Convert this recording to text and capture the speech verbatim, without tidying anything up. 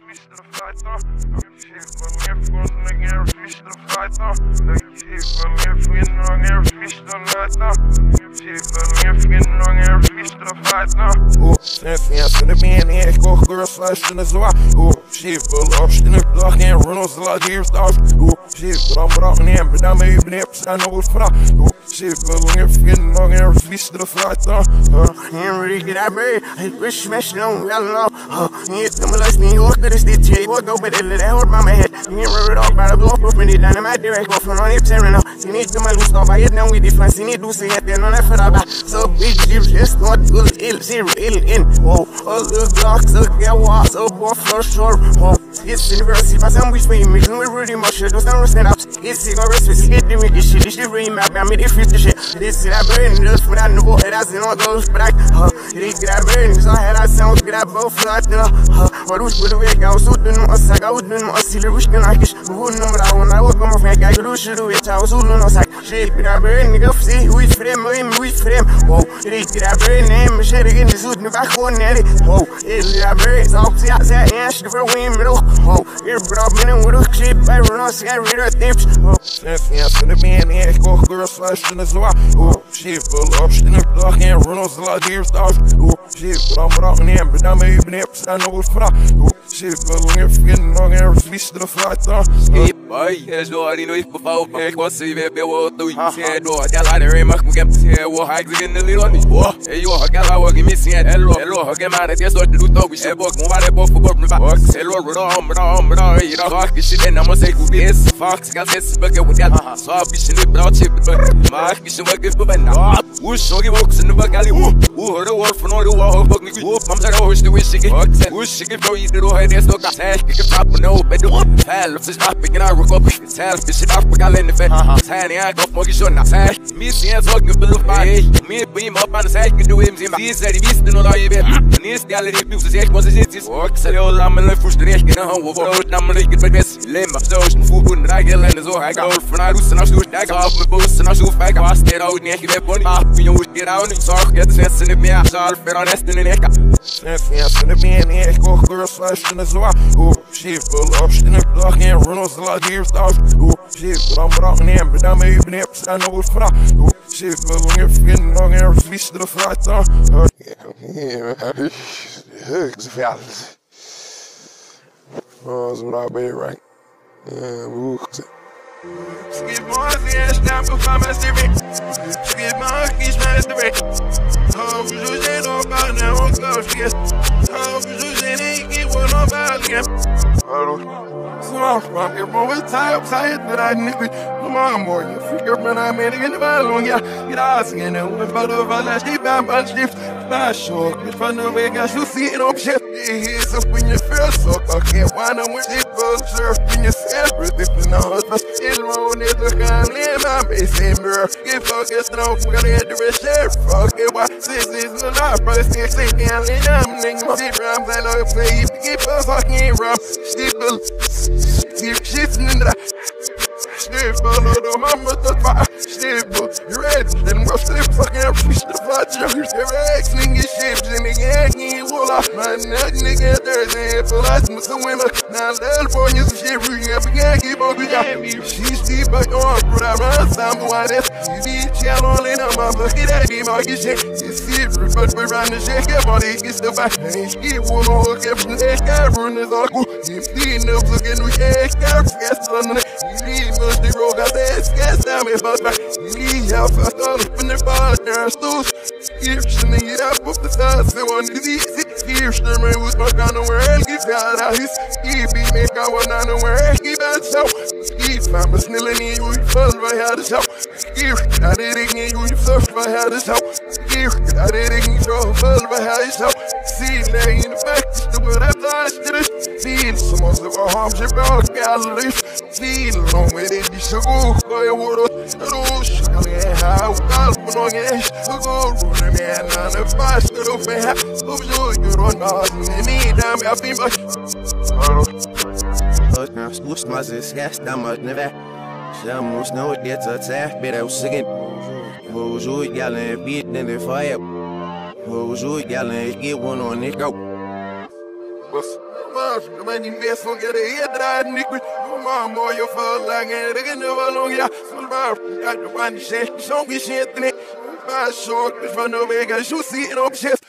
Snäffiga de ben en kocher slash in de zwaar. Oh shit, wel lost in de dag en runnels laat hier staan. Oh shit, dan bracht neer, maar dan ben je beneden staan over vraag. Oh shit, wel langer vinden nog en verlies de vraag dan. Henry get out there, I wish smash on well no. Niet come let's me hoor er is dit je wat go met de hoor maar my head. Niet rubber dog maar de block of me dit dan my direct off van it terror no. You need to my loose no by it now with difference you need to see it then on that for that. So big shit just not good ill zero ill in. Oh all the blocks so get was so for sure. Oh it's university but some which me me we really much just don't stand up. It's cigarettes with it doing this shit this shit remap I mean if it's the shit. This is that burn just for that no it has no those black. It get that burn so I had that sound get that both flat no. What was with the way I was so done no sack I would do no silly wish can I kiss who know that when I walk on my friend I do should do it I was no sack shape that burn nigga see who is frame who is frame. Oh it get that burn name shit again this would never go near it. Oh it that burn so see I say yeah she for win me oh it brought me with a shit I run on say read her tips. Oh Snäffiga de ben en kocher slash in de zwaar. Oh shit, wel lost in de dag en runnels laat hier staan. Oh shit, dan bracht neer, maar dan ben je beneden staan over vraag. Oh shit, wel langer vinden nog en verlies de vraag dan. Hey boy, er står i noe på fag, jeg kan se ved på å du ser da, jeg lar det remak med kjempe se og har ikke en lille ånd. Jeg har ikke laget i missen, jeg har ikke med det, jeg står til å ta, jeg bak må være på for godt med bak. Jeg lår da, om da, om da, jeg da, har ikke den, jeg må se hvor det er, fuck, skal se spøkke hvor jeg har, så har vi ikke nytt bra tippet bøk, men har ikke vært på venner. Ush, og i voksne bøk, alle, uh, har det vært for når du har bøk med gud, man ser høyst du wish ikke, ush, ikke for i det du har det stokket, jeg ikke fra på noe, men du, fæl, så slapp ikke nær rock up, self, this shit up, I got in the fed, tiny, I got more shot, now, say, me see us walking below five, me beam up on the side, can do him, see, said he missed no lie, and this gallery, people say, was it, it's work, so all I'm in the frustration, and how we're out, I'm like it, but best, limb, so, food, and I get land, so I go for I do, and I shoot, I go off my boots, and I shoot back, I stayed out, and I get money, when you get out, and so get the sense in me, I shall fit on this, and then I got. Snäffiga de ben en kocher slash in de zwaar. Oh shit, wel lost in de dag en runnels laat hier staan. Oh shit, dan bracht neer, maar dan ben je beneden staan over vraag. Oh shit, wel langer vinden nog en verlies de vraag dan. Högsfjälls. Ja, så där blir det right. Vuxen. Skip my ass down before my steering. Skip my keys, man, it's the way. Oh, you say no about now, I'm going to get. Oh, you say they get one about again. So I'm from here, boy, it's tired, tired that I need it. Come on, boy, you figure, man, I made it in the battle, yeah. Get out, you know, with the last deep, I'm on shift. Not sure, if I know where I should see it on shit. Here's up when you feel so, I can't wind up with it, but surf when you say everything, no, but still won't it look on in my base in mirror. Get focused on, we're gonna hit the rest share. Fuck it, why this is a lot, but it's six, eight, and I'm thinking my deep rhymes, I know if they keep us fucking rough. Steeple, keep shifting in the Steeple, little mama, the fire. Steeple, you ready? Then we'll slip fucking up, push the fire. You're exiting your ships in the gang, you will off my neck, nigga. There's a full of some women. Now, little boy, you shit, we have a gang, keep on the she's deep, but you're on, but I run some why this. You need channel in a mother, get at him, I get shit. You see, but we run the shit, get on it, get the back. He won't look at from the head, run is all good. If he knows looking, we can't get gas on it. You need much to roll, got that gas down, if I back. You need help, I start up in the bar, there's those. Here's the nigga up with the stars, so on the easy. Here's the man with my gun, where I'll give out out his. He be make I want to know where I keep out so. He's my snilling in you, fuzz right out the show. Here, I didn't get you, surf right out the show. Here, I didn't get you, fuzz right out the show. See, lay in the back, the word I thought to this. See, some of the harms you brought, galleries. See, long with it, this go, go, your water. Oh, shall I have a go, go, run man, on the fast, go, man. Oh, you don't know, you need them, I'll be much. Now, slush my sis, yes, damn it, never. Some was no gets attacked, but I was singing. Who's you yelling, beat in the fire? Who's you yelling, get one on it, go. Bus. The money mess on get a head that nigga. Your mom or your father like it. They can never long ya. So bar got the one shit. Don't be shit in it. Buy short in front of me. You see it up shit.